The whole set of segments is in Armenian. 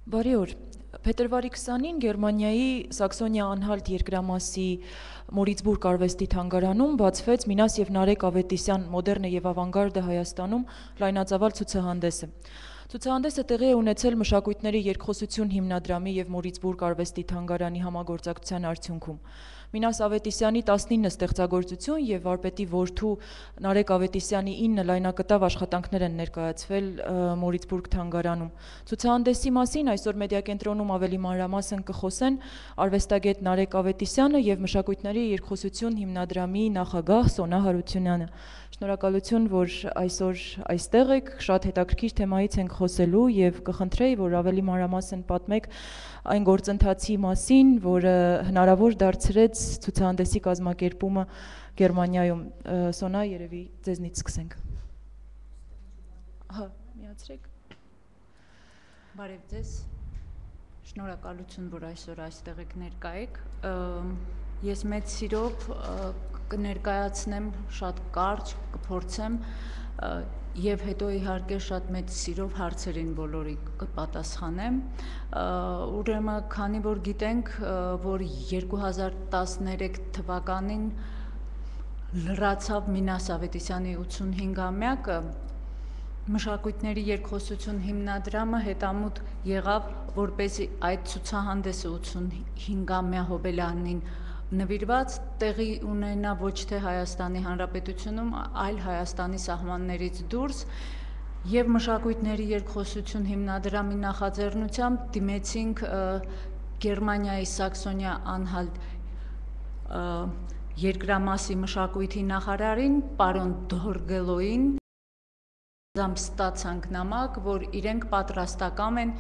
Բարի օր։ Փետրվարի 20-ին Գերմանիայի Սաքսոնիա-Անհալտ երկրամասի Մորիցբուրգ արվեստի թանգարանում բացվեց Մինաս եւ Նարեկ Ավետիսյան «Մոդեռնը եւ ավանգարդը Հայաստանում» լայնածավալ ցուցահանդեսը։ Ցուցահանդեսը տեղի է ունեցել Մշակույթների երկխոսություն հիմնադրամի եւ Մորիցբուրգ արվեստի թանգարանի համագործակցության արդյունքում։ Մինաս Ավետիսյանի 19 ստեղծագործություն եւ վարպետի որդու Նարեկ Ավետիսյանի 9 լայնակտավ աշխատանքներ են ներկայացվել Մորիցբուրգ թանգարանում։ Ցուցահանդեսի մասին այսօր մեդիակենտրոնում ավելի մանրամասն կխոսեն արվեստագետ Նարեկ Ավետիսյանը եւ Մշակույթների երկխոսություն հիմնադրամի նախագահ Սոնա Հարությունյանը։ Շնորհակալություն, որ այսօր այստեղ եք, շատ հետաքրքիր թեմայից ենք խոսելու եւ կխնդրեի, որ ավելի մանրամասն պատմեք այն գործընթացի մասին, որը հնարավոր դարձրեց ցուցահանդեսի կազմակերպումը Գերմանիայում։ Սոնա, երևի ձեզնից սկսենք։ Ահա, միացրեք։ Բարև ձեզ, շնորհակալություն, որ այսօր այստեղ եք ներկա եք։ Ես մեծ սիրով կներկայացնեմ, շատ կարճ կփորձեմ եւ հետո իհարկե շատ մեծ սիրով հարցերին բոլորի կպատասխանեմ։ Ուրեմն, քանի որ գիտենք, որ 2013 թվականին լրացավ Մինաս Ավետիսյանի 85-ամյակը, Մշակույթների երկխոսություն հիմնադրամը հետամուտ եղավ, որպեսզի այդ ցուցահանդեսը 85-ամյա հոբելյանին նվիրված տեղի ունենա ոչ թե Հայաստանի Հանրապետությունում, այլ Հայաստանի սահմաններից դուրս, եւ Մշակույթների երկխոսություն հիմնադրամի նախաձեռնությամբ դիմեցինք Գերմանիայի Սաքսոնիա-Անհալտ երկրամասի մշակույթի նախարարին, պարոն Դորգելոին, ստացանք նամակ, որ իրենք պատրաստակամ են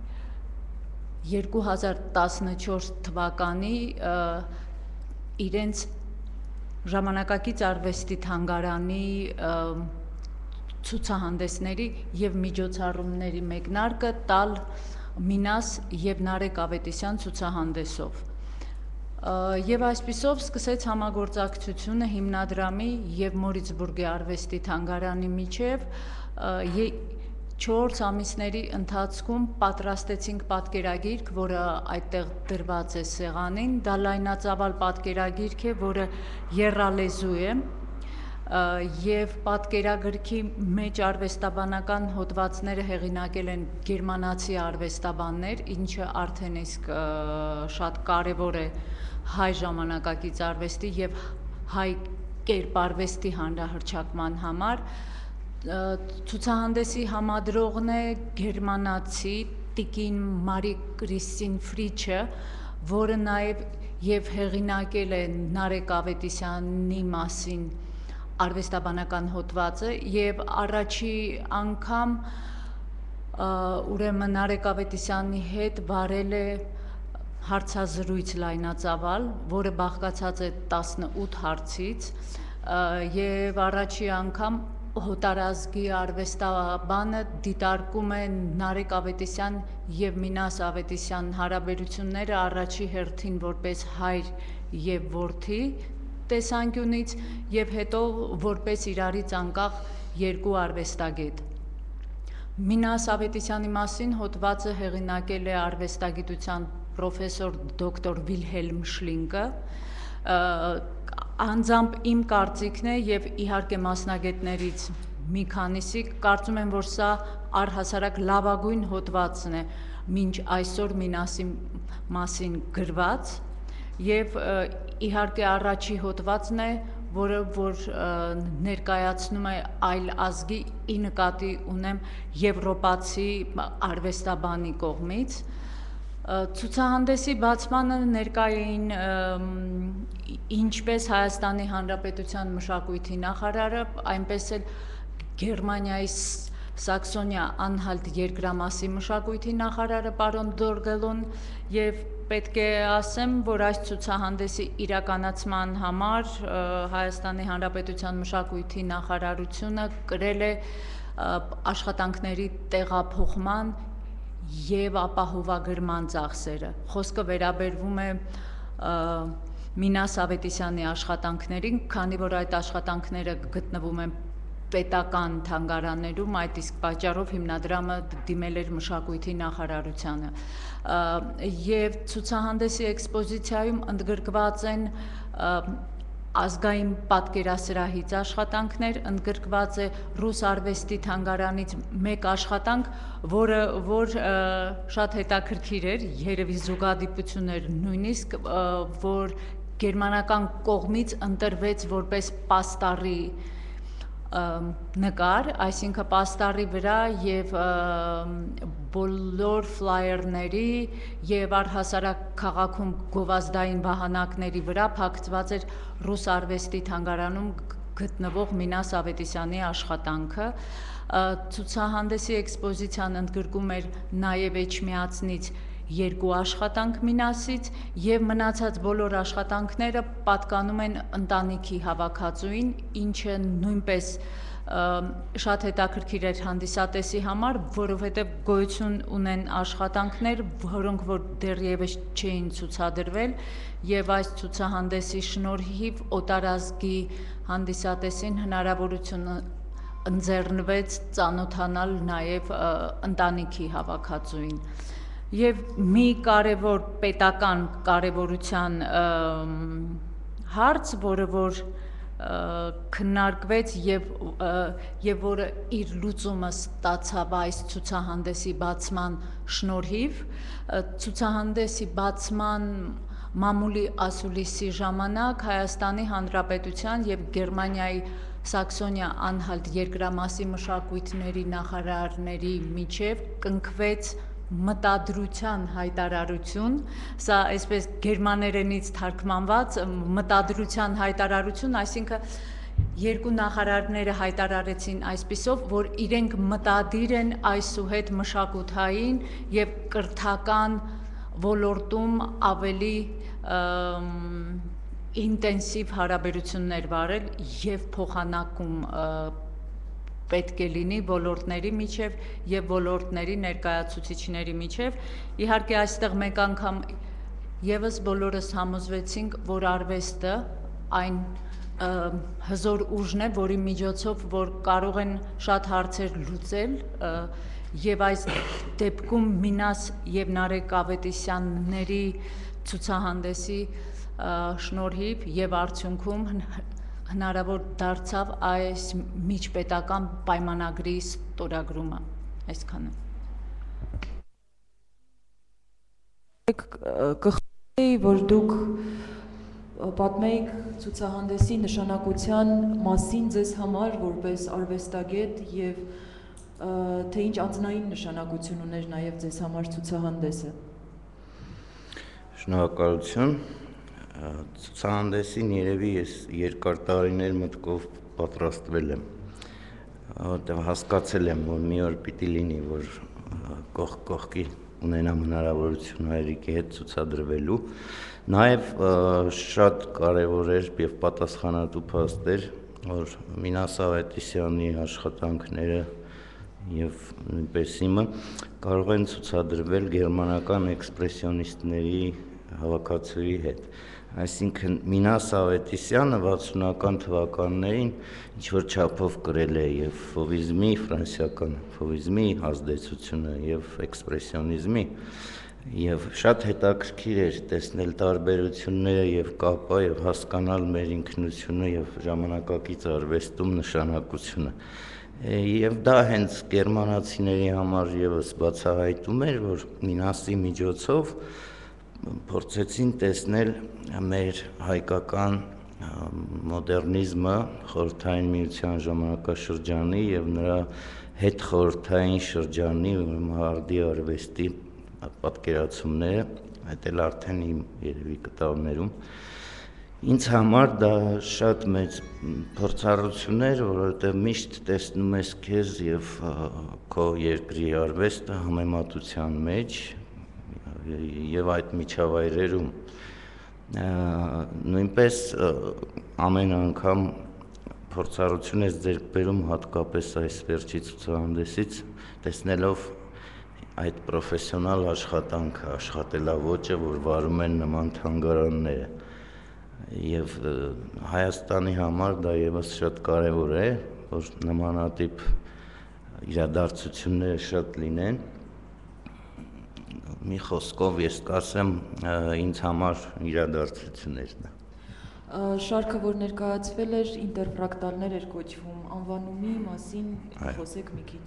2014 թվականի իրենց ժամանակակից արվեստի թանգարանի ցուցահանդեսների եւ միջոցառումների մեկնարկը տալ Մինաս եւ Նարեկ Ավետիսյան ցուցահանդեսով։ Եվ այսպիսով սկսեց համագործակցությունը հիմնադրամի եւ Մորիցբուրգի արվեստի թանգարանի միջև 4 ամիսների ընթացքում պատրաստեցինք պատկերագիրք, որը այդտեղ դրված է սեղանին, դա լայնածավալ պատկերագիրք է, որը եռալեզու է, եւ պատկերագրքի մեջ արվեստաբանական հոդվածները հեղինակել են գերմանացի արվեստաբաններ, ինչը արդեն իսկ շատ կարեւոր է հայ ժամանակակից արվեստի եւ հայ կերպարվեստի հանրահռչակման համար։ Ցուցահանդեսի համադրողն է գերմանացի տիկին Մարի Կրիստին Ֆրիչը, որը նաեւ եւ հեղինակել է Նարեկ Ավետիսյանի մասին արվեստաբանական հոդվածը եւ առաջի անգամ ուրեմն Նարեկ Ավետիսյանի հետ վարել է հարցազրույց լայնածավալ, որը բաղկացած է 18 հարցից եւ առաջի անգամ հոտարազգի արվեստաբանը դիտարկում է Նարեկ Ավետիսյան եւ Մինաս Ավետիսյան հարաբերությունները առաջի հերթին որպես հայր եւ որդի տեսանկյունից եւ հետո որպես իրարից անկախ երկու արվեստագետ։ Մինաս Ավետիսյանի մասին հոդվածը հեղինակել է արվեստագիտության պրոֆեսոր դոկտոր Վիլհելմ Շլինկը, անձամբ իմ կարծիքն է եւ իհարկե մասնագետներից մի քանիսի կարծում են, որ սա առհասարակ լավագույն հոդվածն է մինչ այսօր Մինասի մասին գրված եւ իհարկե առաջի հոդվածն է, որը որ ներկայացնում է այլ ազգի ի նկատի ունեմ եվրոպացի արվեստաբանի կողմից։ Ցուցահանդեսի բացմանը ներկա էին ինչպես Հայաստանի Հանրապետության մշակույթի նախարարը, այնպես էլ Գերմանիայի Սաքսոնիա-Անհալտ երկրամասի մշակույթի նախարարը պարոն Դորգելոն եւ պետք է ասեմ, որ այս ցուցահանդեսի իրականացման համար Հայաստանի Հանրապետության մշակույթի նախարարությունը կրել է աշխատանքների տեղափոխման եւ ապահովագրման ծախսերը։ Խոսքը վերաբերվում է Մինաս Ավետիսյանի աշխատանքներին, քանի որ այդ աշխատանքները գտնվում են պետական թանգարաններում, այդ իսկ պատճառով հիմնադրամը դիմել էր մշակույթի նախարարությանը։ Եվ ցուցահանդեսի էքսպոզիցիայում ընդգրկված են ազգային պատկերասրահից աշխատանքներ, ընդգրկված է ռուս արվեստի թանգարանից մեկ աշխատանք, որ շատ հետաքրքիր էր, երևի զուգադիպություն էր նույնիսկ, որ գերմանական կողմից ընտրվեց որպես պաստառի նկար, այսինքն պաստառի վրա եւ բոլոր ֆլայերների եւ առհասարակ քաղաքում գովազդային վահանակների վրա փակցված էր ռուս արվեստի թանգարանում գտնվող Մինաս Ավետիսյանի աշխատանքը։ Ցուցահանդեսի էքսպոզիցիան ընդգրկում էր նաեւ Էջմիածնից երկու աշխատանք Մինասից եւ մնացած բոլոր աշխատանքները պատկանում են ընտանիքի հավաքածուին, ինչը նույնպես շատ հետաքրքիր էր հանդիսատեսի համար, որովհետեւ գոյություն ունեն աշխատանքներ, որոնք որ դեռևս չէին ցուցադրվել եւ այս ցուցահանդեսի շնորհիվ օտարազգի հանդիսատեսին հնարավորություն ընձեռնվեց ծանոթանալ նաեւ ընտանիքի հավաքածուին։ Եվ մի կարևոր պետական կարևորության հարց, որը որ քննարկվեց եւ որը իր լուծումը ստացավ այս ցուցահանդեսի բացման շնորհիվ, ցուցահանդեսի բացման մամուլի ասուլիսի ժամանակ Հայաստանի Հանրապետության եւ Գերմանիայի Սաքսոնիա-Անհալտ երկրամասի մշակույթների նախարարների միջև կնքվեց մտադրության հայտարարություն, սա այսպես գերմաներենից թարգմանված մտադրության հայտարարություն, այսինքն երկու նախարարները հայտարարեցին այսպիսով, որ իրենք մտադիր են այսուհետ մշակութային եւ կրթական ոլորտում ավելի ինտենսիվ հարաբերություններ վարել եւ փոխանակում պետք է լինի ոլորտների միջև եւ ոլորտների ներկայացուցիչների միջև։ Իհարկե այստեղ մեկ անգամ եւս բոլորս համոզվեցինք, որ արվեստը այն հզոր ուժն է, որի միջոցով որ կարող են շատ հարցեր լուծել եւ այս դեպքում Մինաս եւ Նարեկ Ավետիսյանների ցուցահանդեսի շնորհիվ եւ արդյունքում հնարավոր դարձավ այս միջպետական պայմանագրի ստորագրումը, այսքանը։ Կխնդրեի, որ դուք պատմեիք ցուցահանդեսի նշանակության մասին ձեզ համար որպես արվեստագետ եւ թե ինչ անձնային նշանակություն ուներ նաեւ ձեզ համար ցուցահանդեսը։ Շնորհակալություն։ Ցուցահանդեսին երևի ես երկար տարիներ մտքով պատրաստվել եմ, որտեղ հասկացել եմ, որ մի օր պիտի լինի, որ կողքի ունենամ հնարավորություն հայրիկի հետ ցուցադրվելու, նաև շատ կարևոր էր եւ պատասխանատու փաստ էր, որ Մինաս Ավետիսյանի աշխատանքները եւ նույնպես իմը կարող են ցուցադրվել գերմանական էքսպրեսիոնիստների հավաքածուի հետ։ Այսինքն Մինաս Ավետիսյանը 60-ական թվականներին ինչ-որ չափով կրել է եւ ֆովիզմի, ֆրանսիական ֆովիզմի ազդեցությունը եւ էքսպրեսիոնիզմի եւ շատ հետաքրքիր էր տեսնել տարբերությունները եւ կապը եւ հասկանալ մեր ինքնությունը եւ ժամանակակից արվեստում նշանակությունը։ Եվ դա հենց գերմանացիների համար եւս բացահայտում էր, որ Մինասի միջոցով փորձեցին տեսնել մեր հայկական մոդեռնիզմը խորհրդային միության ժամանակաշրջանի եւ նրա հետ խորհրդային շրջանի հարդի արվեստի պատկերացումները, այդ էլ արդեն իմ երևի կտավներում ինձ համար դա շատ մեծ փորձառություն էր, որովհետեւ միշտ տեսնում ես քեզ եւ քո երկրի արվեստը համեմատության մեջ եւ այդ միջավայրերում նույնպես ամեն անգամ փորձառություն ես ձեռք բերում հատկապես այս վերջի ցուցահանդեսից տեսնելով այդ պրոֆեսիոնալ աշխատանքը, աշխատելավոճը, որ վարում են նման թանգարանները եւ Հայաստանի համար դա եւս շատ կարեւոր է, որ նմանատիպ իրադարձությունները շատ լինեն։ Մի խոսքով ես կասեմ, ինձ համար իրադարձություններն է։ Շարքը, որ ներկայացվել էր, ինտերֆրակտալներ էր կոչվում, անվանումի մասին խոսեք մի քիչ։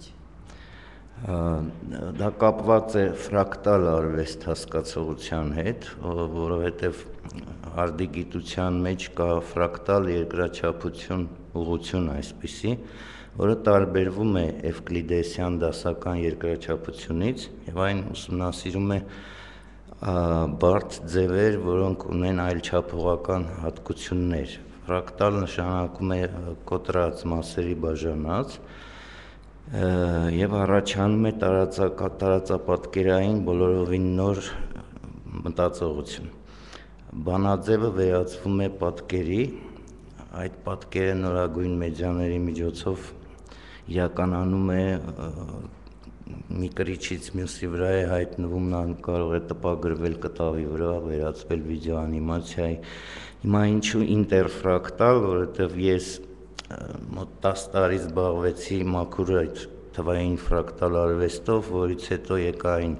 Դա կապված է ֆրակտալ արվեստ հասկացողության հետ, որովհետև արդիգիտության մեջ կա ֆրակտալ երկրաչափություն ուղղություն այսպիսի, որը տարբերվում է էվկլիդեսյան դասական երկրաչափությունից եւ այն ուսումնասիրում է բարդ ձևեր, որոնք ունեն այլչափողական հատկություններ։ Ֆրակտալ նշանակում է կոտրած մասերի բաժանած եւ առաջանում է տարածապատկերային բոլորովին նոր մտածողություն։ Բանաձևը վերածվում է պատկերի, այդ պատկերը նորագույն մեդիաների միջոցով իրականանում է մի կրիչից մյուսի վրա է հայտնվում, նա կարող է տպագրվել կտավի վրա, վերածվել վիդեոանիմացիայի։ Հիմա ինչու ինտերֆրակտալ, որովհետև ես մոտ 10 տարի զբաղվեցի մաքուր այդ թվային ֆրակտալ արվեստով, որից հետո եկա այն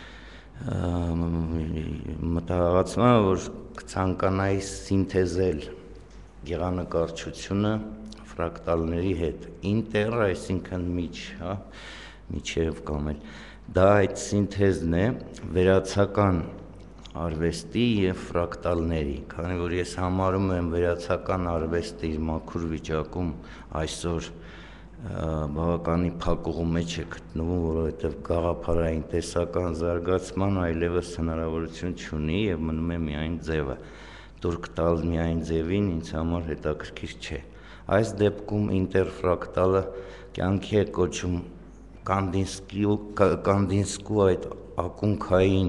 մտահղացումը, որ կցանկանայի սինթեզել գեղանկարչությունը ֆրակտալների հետ, ինտեր, այսինքն միջև կամ էլ, դա այդ սինթեզն է վերացական արվեստի և ֆրակտալների, քանի որ ես համարում եմ վերացական արվեստը իր մաքուր վիճակում այսօր բավականի փակուղու մեջ է գտնվում, որովհետև գաղափարային տեսական զարգացման այլևս հնարավորություն չունի և մնում է միայն ձևը, տուրք տալ միայն ձևին ինձ համար հետաքրքիր չէ։ Այս դեպքում ինտերֆրակտալը կյանքի է կոչում Կանդինսկու այդ ակունքային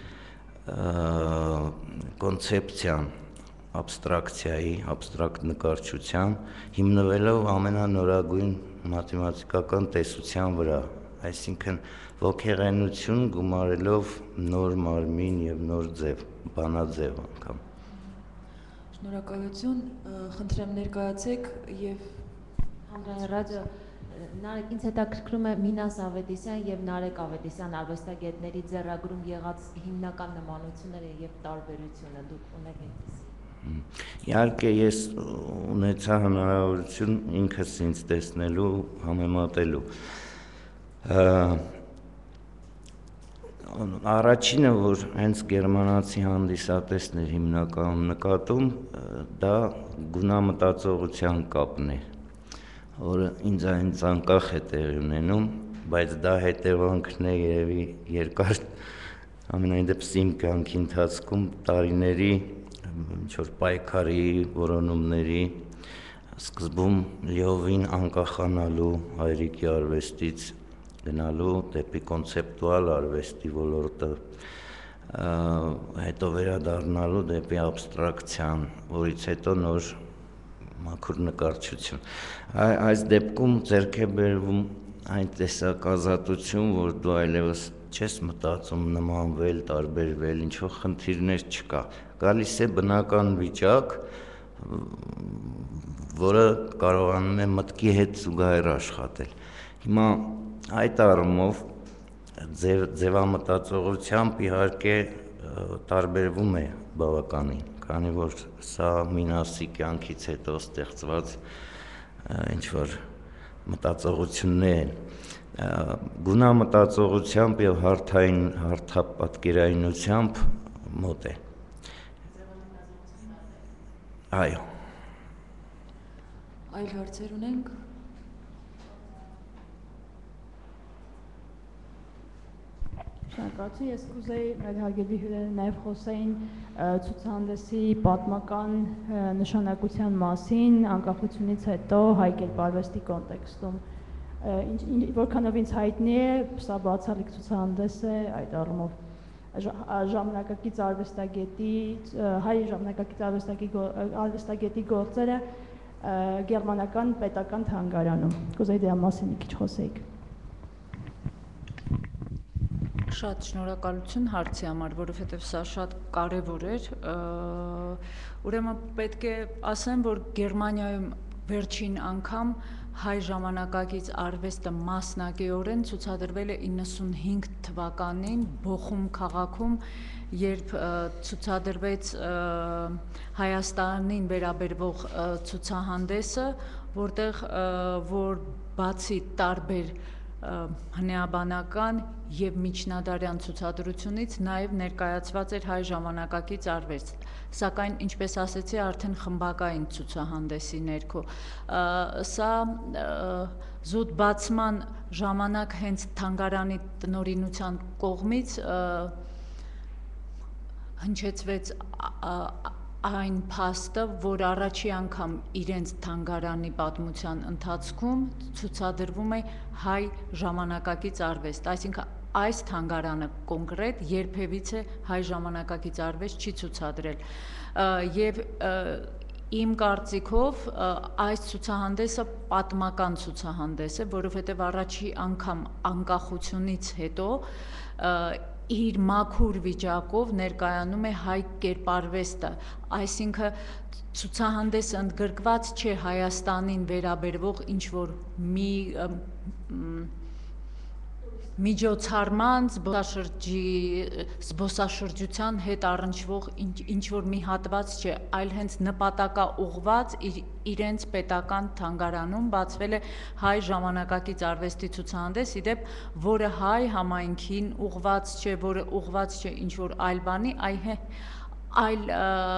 կոնցեպցիան, աբստրակցիայի, աբստրակտ նկարչության, հիմնվելով ամենանորագույն մաթեմատիկական տեսության վրա, այսինքն ոգեղենություն գումարելով նոր մարմին և նոր ձև, բանաձև անգամ։ Շնորհակալություն, խնդրեմ ներկայացեք եւ Հանրային ռադիո Նարեկ ինձ հետաքրքրում է Մինաս Ավետիսյան եւ Նարեկ Ավետիսյան արվեստագետների ձեռագրում եղած հիմնական նմանությունները եւ տարբերությունը դուք ունեք։ Իհարկե ես ունեցա հնարավորություն ինքս ինձ տեսնելու, համեմատելու։ Առաջինը, որ հենց գերմանացի հանդիսատեսն էր հիմնականում նկատում, դա գունամտածողության կապն է, որը ինձ այնց անկախ է տեղի ունենում, բայց դա հետևանքն է երևի երկար, ամենայն դեպս իմ կյանքի ընթացքում տարիների ինչ-որ պայքարի, որոնումների, սկզբում լիովին անկախանալու հայրիկի արվեստից, գնալու դեպի կոնցեպտուալ արվեստի ոլորտը, հետո վերադառնալու դեպի աբստրակցիան, որից հետո նոր մաքուր նկարչություն։ Այս դեպքում ձեռք է բերվում այն տեսակ ազատություն, որ դու այլևս չես մտածում նմանվել, տարբերվել, ինչ-որ խնդիրներ չկա։ Գալիս է բնական վիճակ, որը կարողանում է մտքի հետ զուգահեռ աշխատել։ Հիմա այդ առումով ձևամտածողությամբ իհարկե տարբերվում է բավականին, քանի որ սա Մինասի կյանքից հետո ստեղծված ինչ-որ մտածողություններ են, գունամտածողությամբ և հարթապատկերայնությամբ մոտ է։ Այո։ Այլ հարցեր ունենք։ Շնորհակալություն, ես կուզեի մեր հարգելի հյուրերը նաև խոսեին ցուցահանդեսի պատմական նշանակության մասին, անկախությունից հետո հայ կերպարվեստի կոնտեքստում։ Որքանով ինձ հայտնի է, սա բացառիկ ցուցահանդես է այդ առումով ժամանակակից արվեստագետի, հայ ժամանակակից արվեստագետի գործերը գերմանական պետական թանգարանում։ Կուզեի դրա մասին մի քիչ խոսեիք։ Շատ շնորհակալություն հարցի համար, որովհետև սա շատ կարևոր էր։ Ուրեմն պետք է ասեմ, որ Գերմանիայում վերջին անգամ հայ ժամանակակից արվեստը մասնակիորեն ցուցադրվել է 95 թվականին Բոխում քաղաքում, երբ ցուցադրվեց Հայաստանին վերաբերող ցուցահանդեսը, որտեղ որ բացի տարբեր հնեաբանական եւ միջնադարյան ցուցադրությունից նաեւ ներկայացված էր հայ ժամանակակից արվեստ, սակայն ինչպես ասեցի, արդեն խմբակային ցուցահանդեսի ներքո։ Սա զուտ բացման ժամանակ հենց թանգարանի տնօրինության կողմից հնչեցվեց այն փաստը, որ առաջի անգամ իրենց թանգարանի պատմության ընթացքում ցուցադրվում է հայ ժամանակակից արվեստ, այսինքն այս թանգարանը կոնկրետ երբևիցե հայ ժամանակակից արվեստ չի ցուցադրել, եւ իմ կարծիքով այս ցուցահանդեսը պատմական ցուցահանդես է, որովհետեւ առաջի անգամ անկախությունից հետո իր մաքուր վիճակով ներկայանում է հայ կերպարվեստը, այսինքն ցուցահանդեսը ընդգրկված չէ Հայաստանին վերաբերվող ինչ-որ մի միջոցառման զբոսաշրջության հետ առնչվող ինչ-որ մի հատված չէ, այլ հենց նպատակաուղղված իրենց պետական թանգարանում բացվել է հայ ժամանակակից արվեստի ցուցահանդես, իդեպ որը հայ համայնքին ուղղված չէ, որը ուղղված չէ ինչ-որ այլ բանի, այլ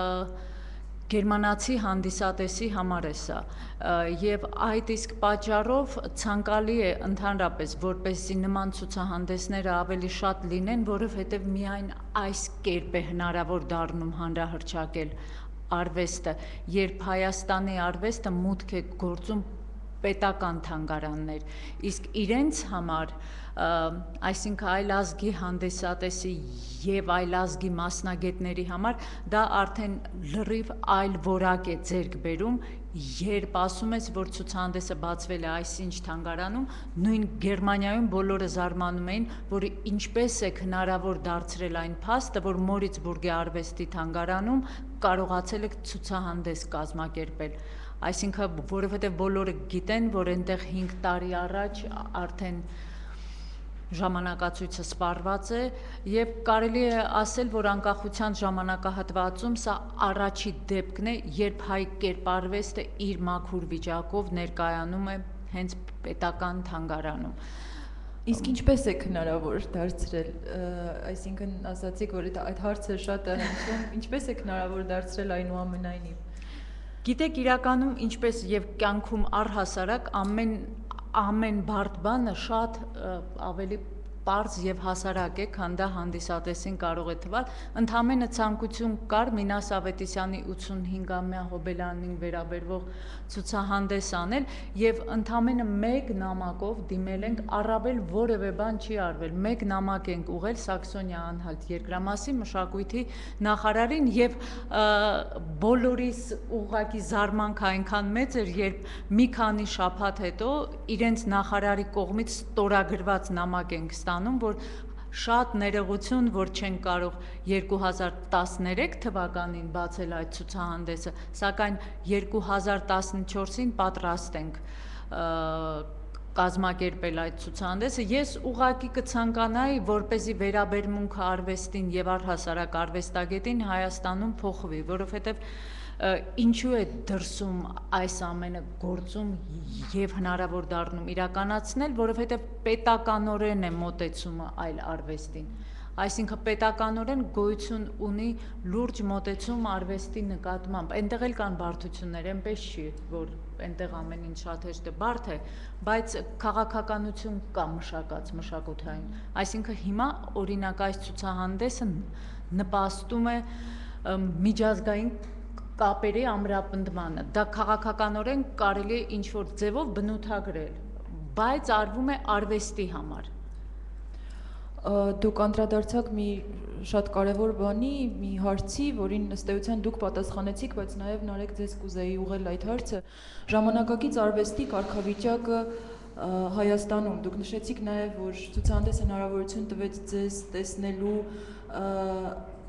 գերմանացի հանդիսատեսի համար է սա, եւ այդ իսկ պատճառով ցանկալի է ընդհանրապես, որպեսզի նման ցուցահանդեսները ավելի շատ լինեն, որովհետեւ միայն այս կերպ է հնարավոր դառնում հանրահռչակել արվեստը, երբ Հայաստանի արվեստը մուտք է գործում պետական թանգարաններ, իսկ իրենց համար, այսինքն այլ ազգի հանդիսատեսի եւ այլ ազգի մասնագետների համար դա արդեն լրիվ այլ որակ է ձեռք բերում, երբ ասում ես, որ ցուցահանդեսը բացվել է այսինչ թանգարանում, նույն Գերմանիայում բոլորը զարմանում էին, որ ինչպես է հնարավոր դարձրել այն փաստը, որ Մորիցբուրգի արվեստի թանգարանում կարողացել է ցուցահանդես կազմակերպել, այսինքն որովհետեւ բոլորը գիտեն, որ այնտեղ 5 տարի առաջ արդեն ժամանակացույցը սպառված է եւ կարելի է ասել, որ անկախության ժամանակահատվածում սա առաջի դեպքն է, երբ հայ կերպարվեստը իր մաքուր վիճակով ներկայանում է հենց պետական թանգարանում։ Իսկ ինչպես է հնարավոր դարձրել, այսինքն ասացիք, որ այդ հարցը շատ է հնչում, ինչպես է հնարավոր դարձրել այնուամենայնիվ։ Գիտեք, իրականում ինչպես եւ կյանքում առհասարակ ամեն բարդ բանը շատ ավելի պարզ եւ հասարակ է, քան դա հանդիսատեսին կարող է թվալ, ընդհանրապես ցանկություն կար Մինաս Ավետիսյանի 85-ամյա հոբելյանին վերաբերվող ցուցահանդես անել եւ ընդհանրապես մեկ նամակով դիմել ենք, առավել որևէ բան չի արվել, մեկ նամակ ենք ուղղել Սաքսոնիա Անհալտ երկրամասի մշակույթի նախարարին եւ բոլորիս ուղղակի զարմանքը այնքան մեծ էր, երբ մի քանի շաբաթ հետո իրենց նախարարի կողմից ստորագրված նամակ ենք ստանում, որ շատ ներողություն, որ չեն կարող 2013 թվականին բացել այդ ցուցահանդեսը, սակայն 2014-ին պատրաստ ենք կազմակերպել այդ ցուցահանդեսը։ Ես ուղղակի կցանկանայի, որպեսզի վերաբերմունքը արվեստին եւ առհասարակ արվեստագետին Հայաստանում փոխվի, որովհետեւ ինչու է դրսում այս ամենը գործում եւ հնարավոր դառնում իրականացնել, որովհետեւ պետականորեն է մոտեցումը այլ արվեստին, այսինքն պետականորեն գոյություն ունի լուրջ մոտեցում արվեստի նկատմամբ, այնտեղ էլ կան բարդություններ, այնպես չի, որ այնտեղ ամեն ինչ շատ հեշտ է, բարդ է, բայց քաղաքականություն կա մշակած մշակութային, այսինքն հիմա օրինակ այս ցուցահանդեսը նպաստում է միջազգային կապերի ամրապնդմանը, դա քաղաքականորեն կարելի է ինչ-որ ձևով բնութագրել, բայց արվում է արվեստի համար։ Դուք անդրադարձաք մի շատ կարևոր բանի, մի հարցի, որին ըստ էության դուք պատասխանեցիք, բայց նաև Նարեկ ձեզ կուզեի ուղղել այդ հարցը, ժամանակակից արվեստի կարգավիճակը Հայաստանում, դուք նշեցիք նաև, որ ցուցահանդեսը հնարավորություն տվեց ձեզ տեսնելու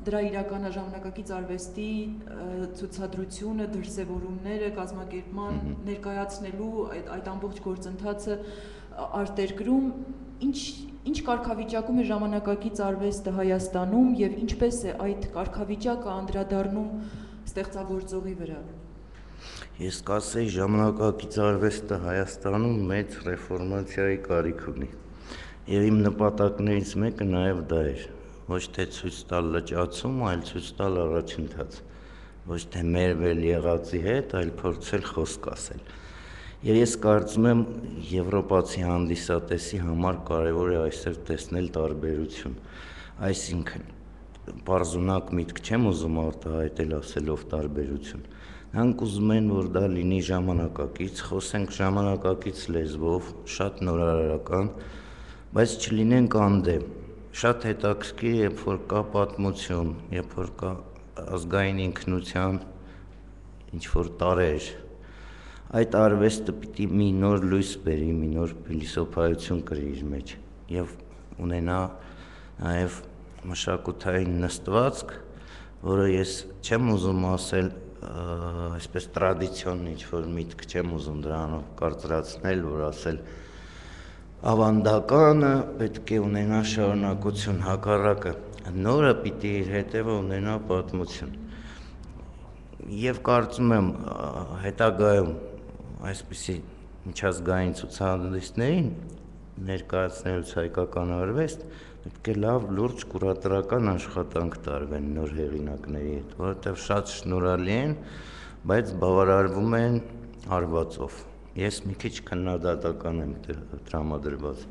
դրա իրականաժամանակակից արվեստի ցուցադրությունը, դրսևորումները, կազմակերպման ներկայացնելու այդ ամբողջ գործընթացը արտերկրում ինչ կարգավիճակում է ժամանակակից արվեստը Հայաստանում եւ ինչպես է այդ կարգավիճակը անդրադառնում ստեղծագործողի վրա։ Ես կասեի ժամանակակից արվեստը Հայաստանում մեծ ռեֆորմացիայի կարիք ունի։ Եվ իմ նպատակներից մեկը նաև դա էր, ոչ թե ցույց տալ լճացում, այլ ցույց տալ առաջընթաց, ոչ թե մերվել եղածի հետ, այլ փորձել խոսք ասել։ Եվ ես կարծում եմ եվրոպացի հանդիսատեսի համար կարևոր է այսօր տեսնել տարբերություն, այսինքն պարզունակ միտք չեմ ուզում արտահայտել ասելով տարբերություն։ Նրանք ուզում են, որ դա լինի ժամանակակից, խոսենք ժամանակակից լեզվով, շատ նորարարական, բայց չլինենք անդեմ։ Շատ հետաքրքիր, երբ որ կա պատմություն, երբ որ կա ազգային ինքնության ինչ-որ տարեր, այդ արվեստը պիտի մի նոր լույս բերի, մի նոր փիլիսոփայություն կրի իր մեջ եւ ունենա նաեւ մշակութային նստվածք, որը ես չեմ ուզում ասել այսպես տրադիցիոն ինչ-որ միտք չեմ ուզում դրանով կարծրացնել, որ ասել ավանդականը պետք է ունենա շարունակություն, հակառակը նորը պիտի իր հետևը ունենա պատմություն։ Եվ կարծում եմ հետագայում այսպիսի միջազգային ցուցահանդեսներին ներկայացնելուց հայկական արվեստ պետք է լավ լուրջ կուրատորական աշխատանք տարվեն նոր հեղինակների հետ, որովհետև շատ շնորհալի են, բայց բավարարվում են արվածով։ Ես մի քիչ քննադատական եմ տրամադրված։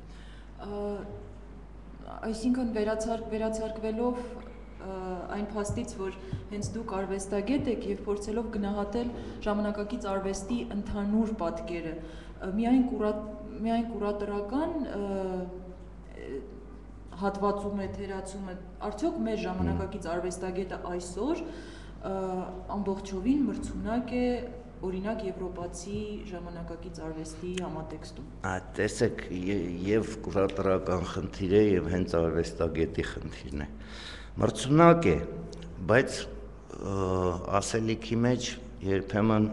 Այսինքն վերացարկվելով այն փաստից, որ հենց դուք արվեստագետ եք եւ փորձելով գնահատել ժամանակակից արվեստի ընդհանուր պատկերը, միայն կուրատորական հատվածում է, թերացում է, արդյոք մեր ժամանակակից արվեստագետը այսօր ամբողջովին մրցունակ է օրինակ եվրոպացի ժամանակակից արվեստի համատեքստում։ Տեսեք, եւ կուրատորական խնդիր է եւ հենց արվեստագետի խնդիրն է։ Մրցունակ է, բայց ասելիքի մեջ երբեմն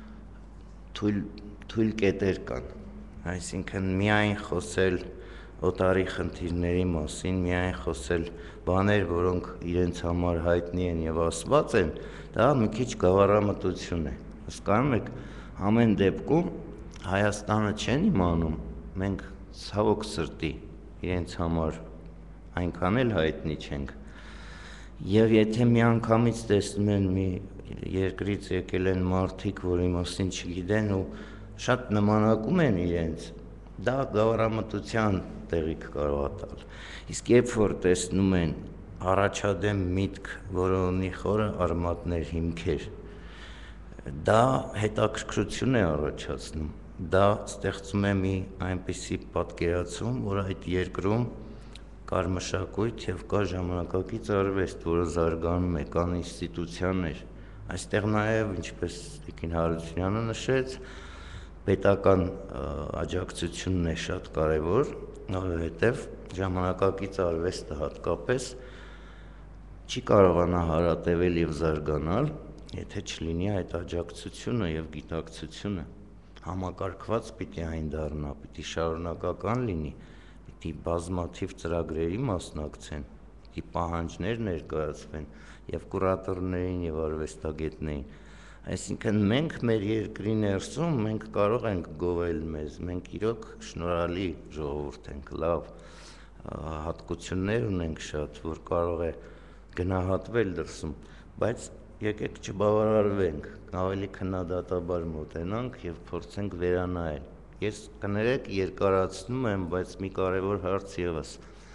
թույլ կետեր կան, այսինքն միայն խոսել օտարի խնդիրների մասին, միայն խոսել բաներ, որոնք իրենց համար հայտնի են եւ ասված են, դա մի քիչ գավառամտություն է։ Հասկանում եք, ամեն դեպքում Հայաստանը չեն իմանում, մենք ցավոք սրտի իրենց համար այնքան էլ հայտնի չենք։ Եվ եթե միանգամից տեսնում են մի երկրից եկել են մարդիկ, որի մասին չգիտեն ու շատ նմանակում են իրենց, դա գավառամտության տեղիք կարող է տալ։ Իսկ երբ որ տեսնում են առաջադեմ միտք, որը ունի խորը արմատներ, հիմքեր, դա հետաքրքրություն է առաջացնում, դա ստեղծում է մի այնպիսի պատկերացում, որ այդ երկրում կար մշակույթ եւ կա ժամանակակից արվեստ, որը զարգանում է, կան ինստիտուցիաներ։ Այստեղ նաեւ, ինչպես Տիկին Հարությունյանը նշեց, պետական աջակցությունն է շատ կարևոր, որովհետեւ ժամանակակից արվեստը հատկապես չի կարողանա հարատևել եւ զարգանալ, եթե չլինի այդ աջակցությունը եւ գիտակցությունը, համակարգված պիտի այն դառնա, պիտի շարունակական լինի, պիտի բազմաթիվ ծրագրերի մասնակցեն, պիտի պահանջներ ներկայացվեն եւ կուրատորներին եւ արվեստագետներին։ Այսինքն մենք մեր երկրի ներսում մենք կարող ենք գովել մեզ, մենք իրոք շնորհալի ժողովուրդ ենք, լավ հատկություններ ունենք շատ, որ կարող է գնահատվել դրսում, բայց եկեք չբավարարվենք, ավելի քննադատաբար մոտենանք եւ փորձենք վերանայել։ Ես կներեք երկարացնում եմ, բայց մի կարևոր հարց եւս։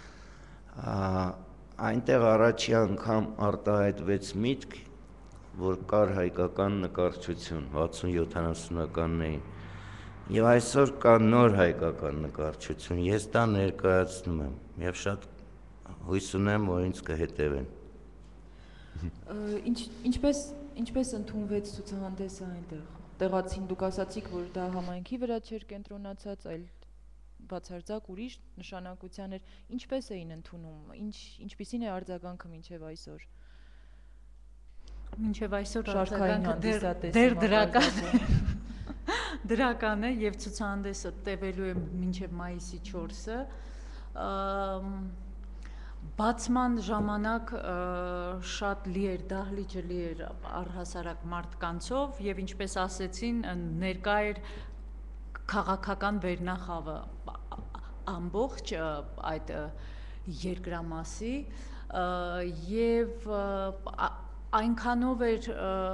Այնտեղ առաջի անգամ արտահայտվեց միտք, որ կար հայկական նկարչություն 60-70-ականներին։ Եվ այսօր կա նոր հայկական նկարչություն, ես դա ներկայացնում եմ եւ շատ հույս ունեմ, որ ինձ կհետևեն։ Ինչպես ընդունվեց ցուցահանդեսը այնտեղ։ Տեղացին դուք ասացիք, որ դա համայնքի վրա չէր կենտրոնացած, այլ բացարձակ ուրիշ նշանակության էր, ինչպես էին ընդունում, ինչպիսին է արձագանքը մինչև այսօր։ Մինչև այսօր Շարքային արձագանքը դեռ դրական է եւ ցուցահանդեսը տևելու է մինչև մայիսի 4-ը։ Բացման ժամանակ շատ լի էր, դահլիճը լի էր առհասարակ մարդկանցով եւ ինչպես ասեցին, ներկա էր քաղաքական վերնախավը ամբողջ այդ երկրամասի եւ այնքանով էր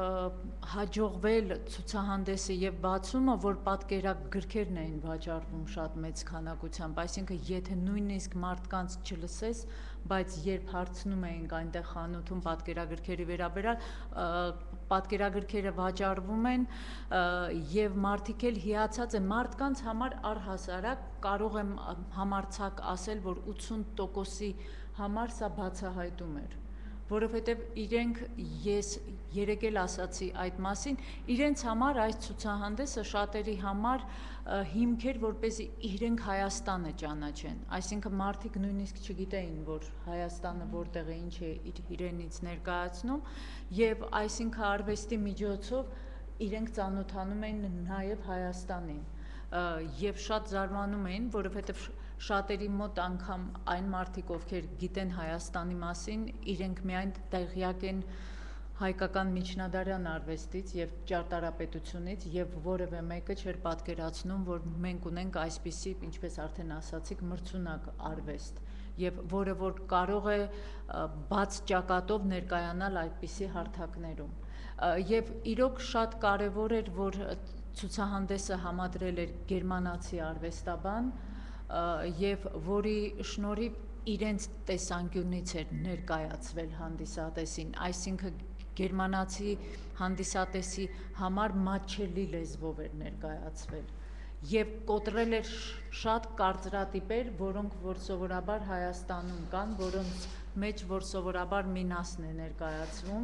հաջողվել ցուցահանդեսը եւ բացումը, որ պատկերագրքերն էին վաճառվում շատ մեծ քանակությամբ, այսինքն եթե նույնիսկ մարդկանց չլսես, բայց երբ հարցնում էինք այնտեղ խանութում պատկերագրքերի վերաբերյալ, պատկերագրքերը վաճառվում են եւ մարդիկ էլ հիացած են, մարդկանց համար առհասարակ կարող եմ համարձակ ասել, որ 80%-ի համար սա բացահայտում էր, որովհետև իրենք, ես երեկ էլ ասացի այդ մասին, իրենց համար այս ցուցահանդեսը շատերի համար հիմք էր, որպեսզի իրենք Հայաստանը ճանաչեն, այսինքն մարդիկ նույնիսկ չգիտեին, որ Հայաստանը որտեղ է, ինչ է իրենից ներկայացնում, եւ այսինքն արվեստի միջոցով իրենք ծանոթանում էին նաեւ Հայաստանին եւ շատ զարմանում էին, որովհետեւ շատերի մոտ անգամ այն մարդիկ, ովքեր գիտեն Հայաստանի մասին, իրենք միայն տեղյակ են հայկական միջնադարյան արվեստից եւ ճարտարապետությունից եւ որևէ մեկը չէր պատկերացնում, որ մենք ունենք այսպիսի, ինչպես արդեն ասացիք, մրցունակ արվեստ եւ որը որ կարող է բաց ճակատով ներկայանալ այդպիսի հարթակներում եւ իրոք շատ կարեւոր էր, որ ցուցահանդեսը համադրել էր գերմանացի արվեստաբան եւ որի շնորհիվ իրենց տեսանկյունից էր ներկայացվել հանդիսատեսին, այսինքն գերմանացի հանդիսատեսի համար մատչելի լեզվով էր ներկայացվել եւ կոտրել էր շատ կարծրատիպեր, որոնք որ սովորաբար Հայաստանում կան, որոնց մեջ որ սովորաբար Մինասն է ներկայացվում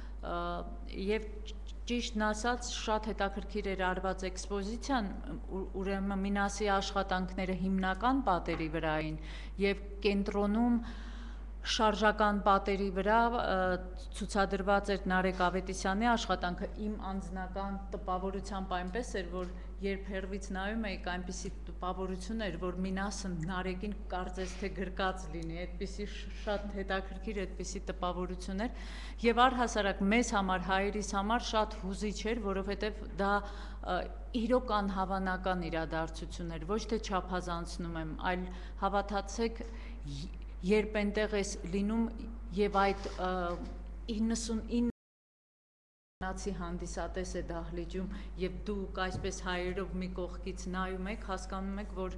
եւ ճիշտն ասած շատ հետաքրքիր էր արված էքսպոզիցիան, ուրեմն Մինասի աշխատանքները հիմնական պատերի վրա էին եւ կենտրոնում շարժական պատերի վրա ցուցադրված էր Նարեկ Ավետիսյանի աշխատանքը, իմ անձնական տպավորությամբ այնպես էր, որ երբ հեռվից նայում էիք, այնպիսի տպավորություն էր, որ Մինասը Նարեկին կարծես թե գրկած լինի, այդպիսի շատ հետաքրքիր այդպիսի տպավորություն էր եւ առհասարակ մեզ համար, հայերիս համար շատ հուզիչ էր, որովհետեւ դա իրոք անհավանական իրադարձություն էր, ոչ թե չափազանցնում եմ, այլ հավատացեք, երբ այնտեղ ես լինում եւ այդ 99 նացի հանդիսատես է դահլիճում եւ դուք այսպես հայերով մի կողքից նայում եք, հասկանում եք, որ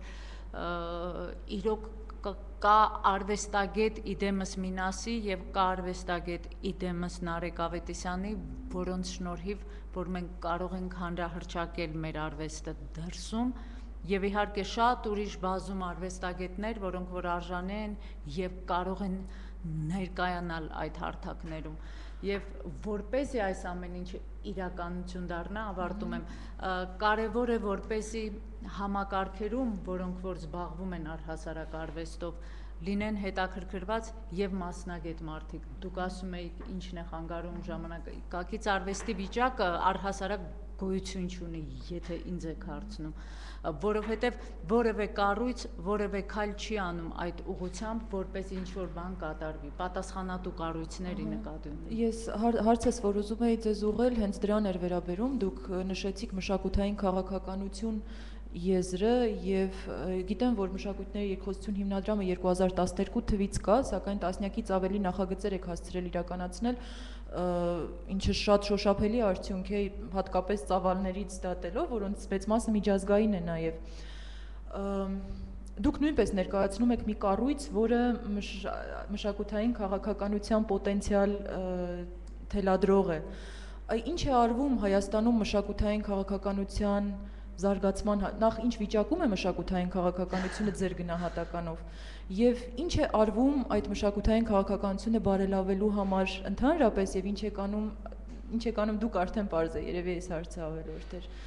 իրոք կա արվեստագետ իդեմս Մինասի եւ կա արվեստագետ իդեմս Նարեկ Ավետիսյանի, որոնց շնորհիվ որ մենք կարող ենք հանրահրճակել մեր արվեստը դրսում եւ իհարկե շատ ուրիշ բազում արվեստագետներ, որոնք որ արժանի են եւ կարող են ներկայանալ այդ հարթակներում եւ որպեսզի այս ամեն ինչը իրականություն դառնա, ավարտում եմ, կարեւոր է որպեսզի համակարգերում, որոնք որ զբաղվում են առհասարակ արվեստով, լինեն հետաքրքրված եւ մասնագետ մարդիկ։ Դուք ասում եք ինչն է խանգարում ժամանակակից արվեստի վիճակը առհասարակ գոյություն չունի, եթե ինձ եք հարցնում, որովհետև որևէ կառույց, որևէ քայլ չի անում այդ ուղղությամբ, որպես ինչ-որ բան կատարվի, պատասխանատու կառույցների նկատի ունի։ Ես հարցս, որ ուզում էի ձեզ ուղղել, հենց դրան էր վերաբերում, դուք նշեցիք մշակութային քաղաքականություն եզրը եւ գիտեմ, որ մշակույթների երկխոսություն հիմնադրամը 2012 թվից կա, սակայն տասնյակից ավելի նախագծեր եք հասցրել իրականացնել, ինչը շատ շոշափելի արդյունք է, հատկապես ծավալներից դատելով, որոնց մեծ մասը միջազգային է նաեւ։ Դուք նույնպես ներկայացնում եք մի կառույց, որը մշակութային քաղաքականության պոտենցիալ թելադրող է։ Ինչ է արվում Հայաստանում մշակութային քաղաքականության զարգացման, նախ ինչ վիճակում է մշակութային քաղաքականությունը ձեր գնահատականով եւ ինչ է արվում այդ մշակութային քաղաքականությունը բարելավելու համար ընդհանրապես եւ ինչ եք անում դուք արդեն պարզ է, երևի այս հարցը ավելորդ էր։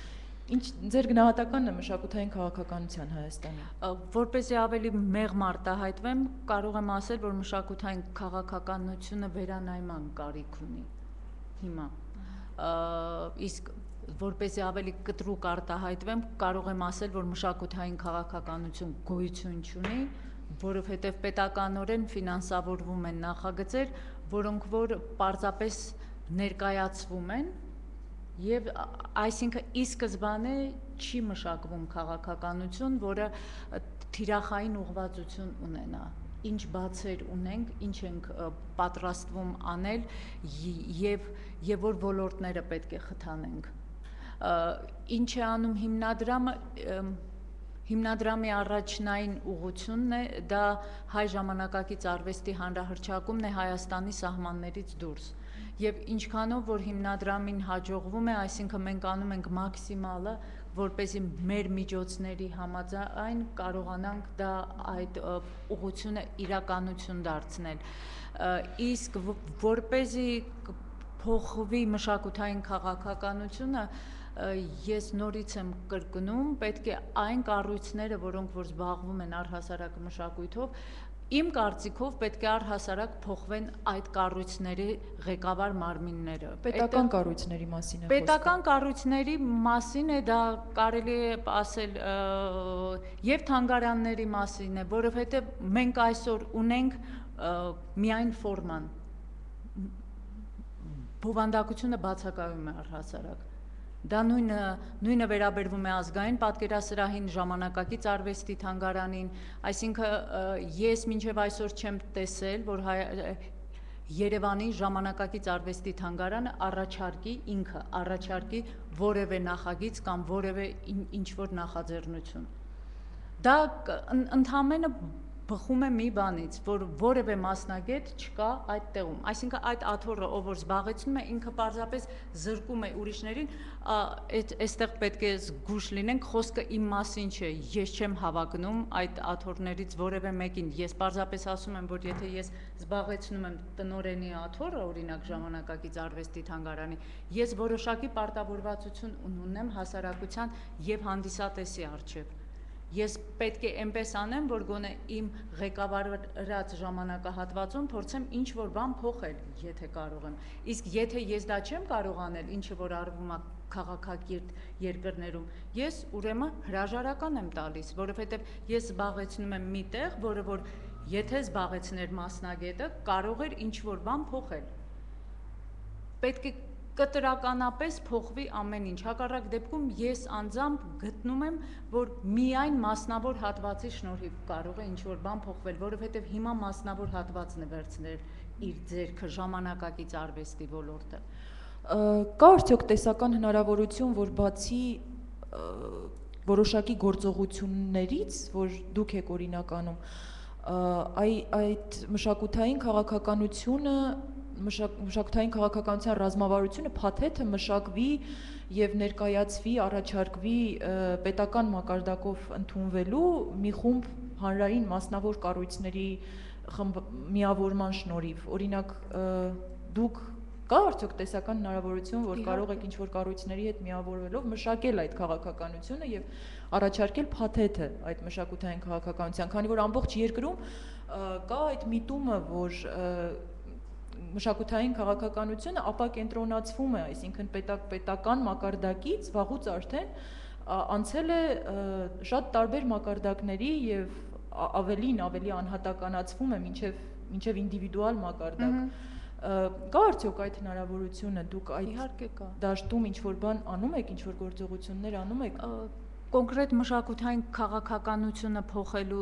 Ինչ ձեր գնահատականն է մշակութային քաղաքականության Հայաստանի։ Որպեսզի ավելի մեղմ արտահայտվեմ, կարող եմ ասել, որ մշակութային քաղաքականությունը վերանայման կարիք ունի հիմա։ Իսկ որպեսզի ավելի կտրուկ արտահայտվեմ, կարող եմ ասել, որ մշակութային քաղաքականություն գոյություն չունի, որովհետև պետականորեն ֆինանսավորվում են նախագծեր, որոնք որ պարզապես ներկայացվում են, եւ այսինքն ի սկզբանե չի մշակվում քաղաքականություն, որը թիրախային ուղղվածություն ունենա, ինչ բացեր ունենք, ինչ ենք պատրաստվում անել եւ որ ոլորտները պետք է խթանենք։ Ինչ է անում հիմնադրամը, հիմնադրամի առաջնային ուղղությունն է դա հայ ժամանակակից արվեստի հանրահռչակումն է Հայաստանի սահմաններից դուրս։ Եվ ինչքանով որ հիմնադրամին հաջողվում է, այսինքն մենք անում ենք մաքսիմալը, որպեսզի մեր միջոցների համաձայն կարողանանք դա այդ ուղղությունը իրականություն դարձնել։ Իսկ որպեսզի փոխվի մշակութային քաղաքականությունը, ես նորից եմ կրկնում, պետք է այն կառույցները, որոնք որ զբաղվում են առհասարակ մշակույթով, իմ կարծիքով պետք է առհասարակ փոխվեն այդ կառույցների ղեկավար մարմինները։ Պետական կառույցների մասին է խոսքը։ Պետական կառույցների մասին է դա կարելի է ասել եւ թանգարանների մասին է, որովհետեւ մենք այսօր ունենք միայն ֆորման։ Բովանդակությունը բացակայում է առհասարակ։ Դա նույնը վերաբերվում է ազգային պատկերասրահին, ժամանակակից արվեստի թանգարանին, այսինքն ես մինչև այսօր չեմ տեսել, որ Երևանի ժամանակակից արվեստի թանգարանը ինքը առաջարկի որևէ նախագիծ կամ որևէ ինչ-որ նախաձեռնություն։ Դա ընդհանրապես բխում է մի բանից, որ որևէ մասնագետ չկա այդ տեղում, այսինքն այդ աթոռը, ով որ զբաղեցնում է, ինքը պարզապես զրկում է ուրիշներին, այստեղ պետք է զգուշ լինենք, խոսքը իմ մասին չէ, ես չեմ հավակնում այդ աթոռներից որևէ մեկին, ես պարզապես ասում եմ, որ եթե ես զբաղեցնում եմ տնօրենի աթոռը, օրինակ ժամանակակից արվեստի թանգարանի, ես որոշակի պարտավորվածություն ունեմ հասարակության եւ հանդիսատեսի առջեւ։ Ես պետք է այնպես անեմ, որ գոնե իմ ղեկավարած ժամանակահատվածում փորձեմ ինչ-որ բան փոխել, եթե կարող եմ։ Իսկ եթե ես դա չեմ կարող անել, ինչը որ արվում է քաղաքակիրթ երկրներում, ես ուրեմն հրաժարական եմ տալիս, որովհետև ես զբաղեցնում եմ մի տեղ, որը որ եթե զբաղեցներ մասնագետը, կարող էր ինչ-որ բան փոխել։ Պետք է կտրականապես փոխվի ամեն ինչ, հակառակ դեպքում ես անձամբ գտնում եմ, որ միայն մասնավոր հատվածի շնորհիվ կարող է ինչ-որ բան փոխվել, որովհետև հիմա մասնավոր հատվածն է վերցնել իր ձեռքը ժամանակակից արվեստի ոլորտը։ Կա արդյոք տեսական հնարավորություն, որ բացի որոշակի գործողություններից, որ դուք եք օրինականում, այդ մշակութային քաղաքականությունը մշակութային քաղաքականության ռազմավարությունը փաթեթը մշակվի եւ ներկայացվի, առաջարկվի պետական մակարդակով ընդունվելու մի խումբ հանրային մասնավոր կառույցների միավորման շնորհիվ։ Օրինակ դուք կա արդյոք տեսական հնարավորություն, որ կարող եք ինչ-որ կառույցների հետ միավորվելով մշակել այդ քաղաքականությունը եւ առաջարկել փաթեթը այդ մշակութային քաղաքականության, քանի որ ամբողջ երկրում կա այդ միտումը, որ մշակութային քաղաքականությունը ապակենտրոնացվում է, այսինքն պետական մակարդակից վաղուց արդեն անցել է շատ տարբեր մակարդակների եւ ավելի անհատականացվում է մինչև ինդիվիդուալ մակարդակ։ Կա արդյոք այդ հնարավորությունը, դուք այդ դաշտում ինչ-որ բան անում եք, ինչ-որ գործողություններ անում եք։ Կոնկրետ մշակութային քաղաքականությունը փոխելու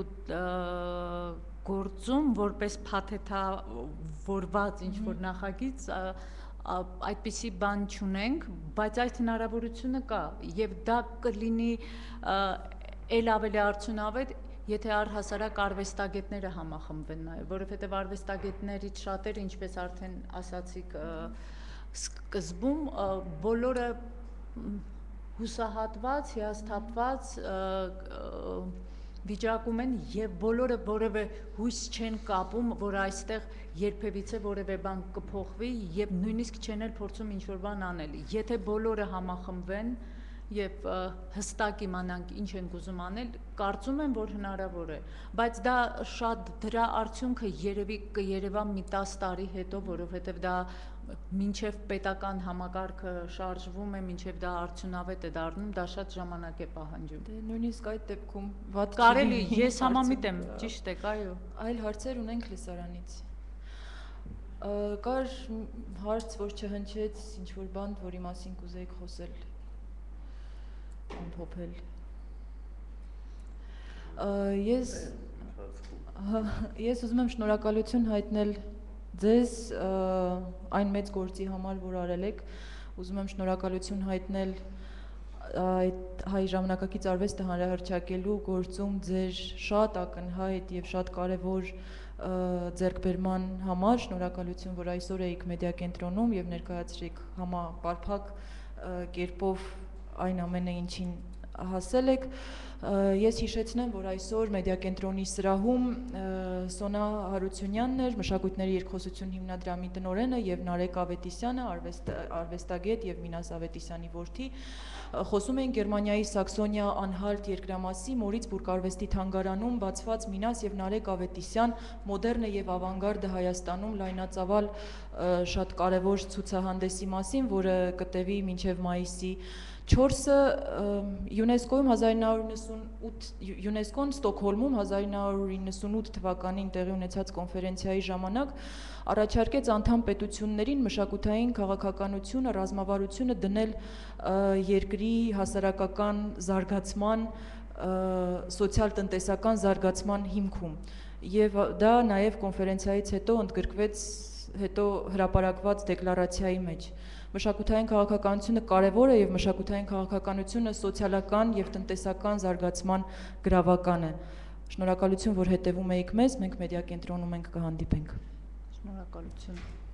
գործում որպես փաթեթավորված ինչ-որ նախագիծ այդպիսի բան չունենք, բայց այդ հնարավորությունը կա եւ դա կլինի ել ավելի արդյունավետ, եթե առհասարակ արվեստագետները համախմբվեն նաեւ, որովհետեւ արվեստագետներից շատերը, ինչպես արդեն ասացիք սկզբում, բոլորը հուսահատված, հիասթափված վիճակում են եւ բոլորը որևէ հույս չեն կապում, որ այստեղ երբևիցե որևէ բան կփոխվի եւ նույնիսկ չեն էլ փորձում ինչ-որ բան անել։ Եթե բոլորը համախմբվեն եւ հստակ իմանանք ինչ են ուզում անել, կարծում եմ, որ հնարավոր է, բայց դա շատ դրա արդյունքը երևի կերևա մի 10 տարի հետո, որովհետեւ դա մինչև պետական համակարգը շարժվում է, մինչև դա արդյունավետ է դառնում, դա շատ ժամանակ է պահանջում։ Դե նույնիսկ այդ դեպքում վատ Կարելի, ես համամիտ եմ, ճիշտ է, այո։ Այլ հարցեր ունենք լսարանից։ Կար հարց, որ չհնչեց ինչ-որ բան, որի մասին կուզեիք խոսել, ամփոփել։ Ես ուզում եմ շնորհակալություն հայտնել ձեզ այն մեծ գործի համար, որ արել եք, ուզում եմ շնորհակալություն հայտնել այդ հայ ժամանակակից արվեստը հանրահռչակելու գործում ձեր շատ ակնհայտ եւ շատ կարեւոր ձեռքբերման համար, շնորհակալություն, որ այսօր եք մեդիա կենտրոնում եւ ներկայացրիք համապարփակ կերպով այն ամենը, ինչին հասել եք։ Ես հիշեցնեմ, որ այսօր մեդիա կենտրոնի սրահում Սոնա Հարությունյանն էր, Մշակույթների երկխոսություն հիմնադրամի տնօրենը եւ Նարեկ Ավետիսյանը, արվեստագետ եւ Մինաս Ավետիսյանի որդի, խոսում էին Գերմանիայի Սաքսոնիա Անհալտ երկրամասի Մորիցբուրգ արվեստի թանգարանում բացված Մինաս եւ Նարեկ Ավետիսյան մոդեռնը եւ ավանգարդը Հայաստանում լայնածավալ շատ կարեւոր ցուցահանդեսի մասին, որը կտևի մինչեւ մայիսի 4-ը ՅՈՒՆԵՍԿՕ-ում 1998 ՅՈՒՆԵՍԿՕ-ն Ստոկհոլմում 1998 թվականին տեղի ունեցած կոնֆերենցիայի ժամանակ առաջարկեց անդամ պետություններին մշակութային քաղաքականությունը, ռազմավարությունը դնել երկրի հասարակական զարգացման, սոցիալ-տնտեսական զարգացման հիմքում։ Եվ դա նաև կոնֆերենցիայից հետո ընդգրկվեց հրապարակված դեկլարացիայի մեջ։ Մշակութային քաղաքականությունը կարևոր է եւ մշակութային քաղաքականությունը սոցիալական եւ տնտեսական զարգացման գրավական է։ Շնորհակալություն, որ հետևում եք մեզ, մենք մեդիա կենտրոնում ենք կհանդիպենք։ Շնորհակալություն։